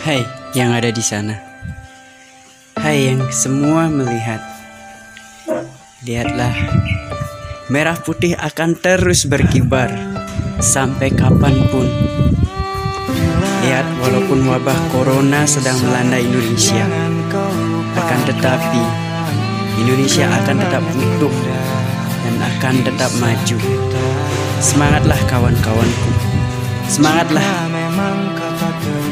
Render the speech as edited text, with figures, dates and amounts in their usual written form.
Hai yang ada di sana. Hai yang semua melihat. Lihatlah, merah putih akan terus berkibar sampai kapanpun. Lihat, walaupun wabah corona sedang melanda Indonesia, akan tetapi Indonesia akan tetap utuh dan akan tetap maju. Semangatlah kawan-kawanku, semangatlah.